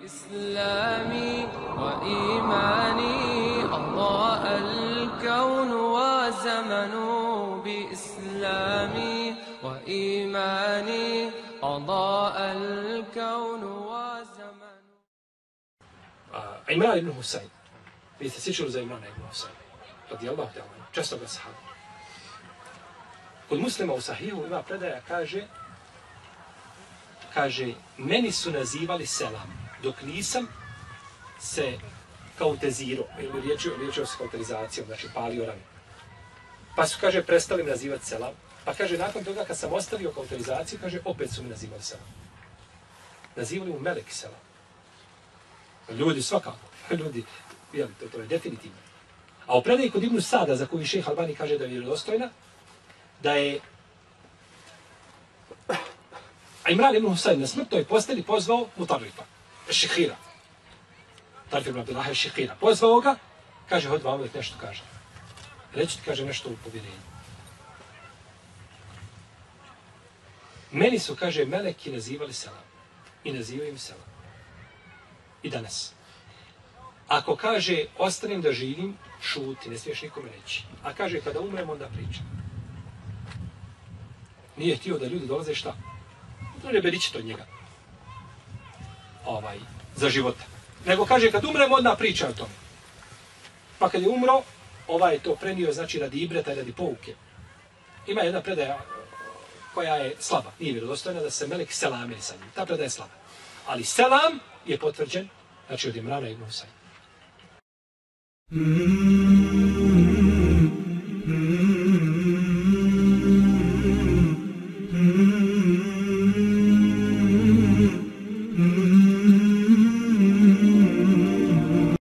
إسلامي وإيماني أضاء الكون وزمن بإسلامي وإيماني أضاء الكون وزمن. Imran ibn Husayn. Vi ste sjećali za Imrana ibn Husayn. Radijallahu ta'ala. Često ga sahaba. Kod Muslima u Sahihu ima predaja, kaže, meni su nazivali selam, dok nisam se kautezirao, ili riječio se kauterizacijom, znači palio rame. Pa su, kaže, prestali mi nazivati selam. Pa kaže, nakon toga kad sam ostavio kauterizaciju, kaže, opet su mi nazivali selam. Nazivali mu melek selam. Ljudi svakako, ljudi, jeli, to je definitivno. A u predaji kod Ibn Sada, za koju šejh Albani kaže da je vjerodostojna, da je Imran ibn Husayn na smrtnoj postelji pozvao Mutarrifa, Šihira. Tarif ibn Abdullah Šihira. Pozvao ga, kaže, hod vam uvijek nešto kaže. Reći ti, kaže, nešto u povjerenju. Meni su, kaže, meleki nazivali selam. I nazivaju im selam. I danas. Ako kaže, ostanem da živim, šuti, ne smiješ nikome reći. A kaže, kada umrem, onda pričam. Nije htio da ljudi dolaze šta? Ne beričite od njega. Za života. Nego kaže, kad umrem, odmah priča o tome. Pa kad je umro, je to prenio, znači, radi ibreta i radi pouke. Ima jedna predaja koja je slaba, nije vjerodostojna, da se melek selame sa njim. Ta predaja je slaba. Ali selam je potvrđen, znači, od Imrana ibn Husayn.